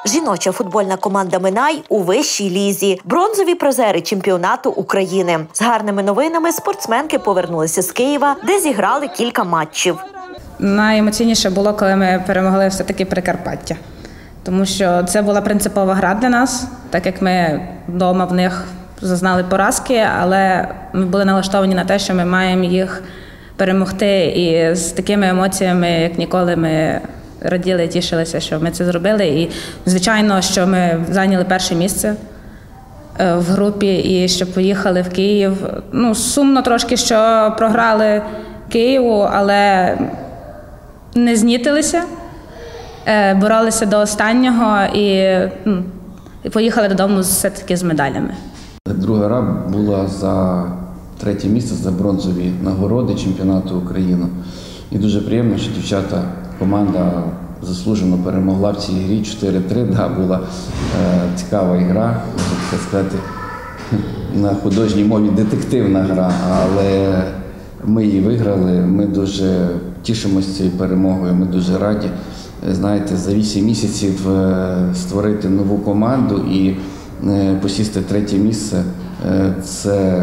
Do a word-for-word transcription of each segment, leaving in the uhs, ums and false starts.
Жіноча футбольна команда «Минай» у вищій лізі. Бронзові призери чемпіонату України. З гарними новинами спортсменки повернулися з Києва, де зіграли кілька матчів. Найемоційніше було, коли ми перемогли все-таки Прикарпаття. Тому що це була принципова гра для нас, так як ми вдома в них зазнали поразки, але ми були налаштовані на те, що ми маємо їх перемогти. І з такими емоціями, як ніколи, ми раділи, тішилися, що ми це зробили. І, звичайно, що ми зайняли перше місце в групі і що поїхали в Київ. Ну, сумно трошки, що програли Києву, але не знітилися, боролися до останнього і, ну, і поїхали додому все-таки з медалями. Друга гра була за третє місце, за бронзові нагороди чемпіонату України. І дуже приємно, що дівчата, команда заслужено перемогла в цій грі чотири три. Да, була е, цікава гра, можна так сказати, на художній мові детективна гра, але ми її виграли. Ми дуже тішимося цією перемогою, ми дуже раді. Знаєте, за вісім місяців створити нову команду і посісти третє місце – це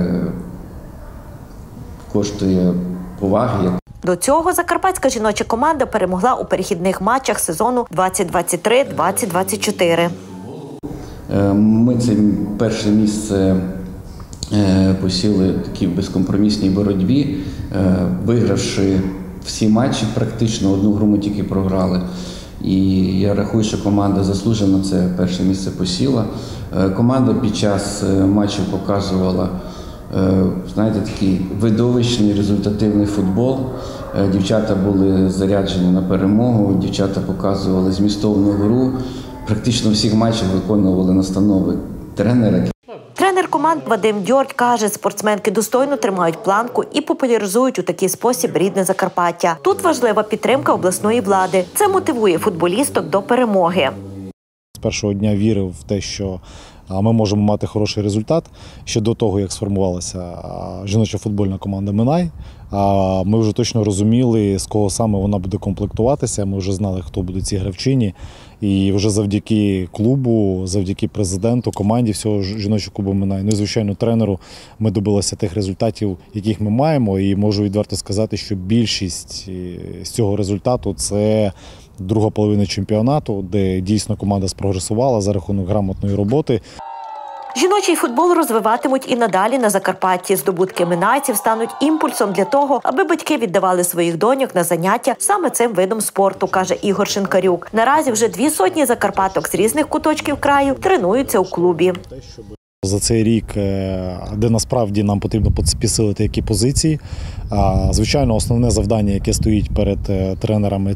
коштує поваги. До цього закарпатська жіноча команда перемогла у перехідних матчах сезону двадцять двадцять три - двадцять двадцять чотири. Ми це перше місце посіли в такій безкомпромісній боротьбі, вигравши всі матчі, практично одну гру ми тільки програли. І я рахую, що команда заслужено це перше місце посіла. Команда під час матчів показувала, знаєте, такий видовищний, результативний футбол. Дівчата були заряджені на перемогу, дівчата показували змістовну гру. Практично всіх матчів виконували настанови тренера. Тренер команд Вадим Дьордь каже, спортсменки достойно тримають планку і популяризують у такий спосіб рідне Закарпаття. Тут важлива підтримка обласної влади. Це мотивує футболісток до перемоги. З першого дня вірив в те, що ми можемо мати хороший результат. Ще до того, як сформувалася жіноча футбольна команда «Минай», ми вже точно розуміли, з кого саме вона буде комплектуватися. Ми вже знали, хто будуть ці гравчині. І вже завдяки клубу, завдяки президенту, команді всього жіночого клубу «Минай», ну і, звичайно, тренеру, ми добилися тих результатів, яких ми маємо. І можу відверто сказати, що більшість з цього результату – це друга половина чемпіонату, де дійсно команда спрогресувала за рахунок грамотної роботи. Жіночий футбол розвиватимуть і надалі на Закарпатті. Здобутки минайців стануть імпульсом для того, аби батьки віддавали своїх доньок на заняття саме цим видом спорту, каже Ігор Шинкарюк. Наразі вже дві сотні закарпаток з різних куточків краю тренуються у клубі. За цей рік, де насправді нам потрібно підсилити які позиції, звичайно, основне завдання, яке стоїть перед тренерами,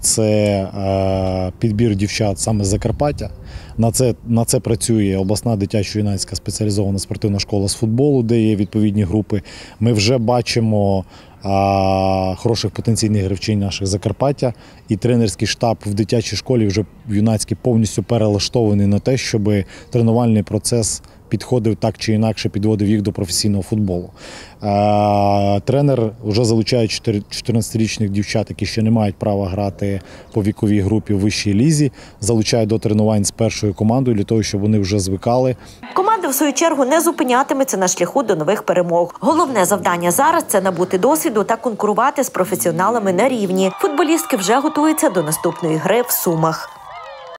це підбір дівчат саме з Закарпаття. На це, на це працює обласна дитячо-юнацька спеціалізована спортивна школа з футболу, де є відповідні групи. Ми вже бачимо а, хороших потенційних гравчинь наших Закарпаття, і тренерський штаб в дитячій школі вже в юнацькій повністю перелаштований на те, щоб тренувальний процес підходив так чи інакше, підводив їх до професійного футболу. Тренер вже залучає чотирнадцятирічних дівчат, які ще не мають права грати по віковій групі в вищій лізі, залучає до тренувань з першою командою для того, щоб вони вже звикали. Команда, в свою чергу, не зупинятиметься на шляху до нових перемог. Головне завдання зараз – це набути досвіду та конкурувати з професіоналами на рівні. Футболістки вже готуються до наступної гри в Сумах.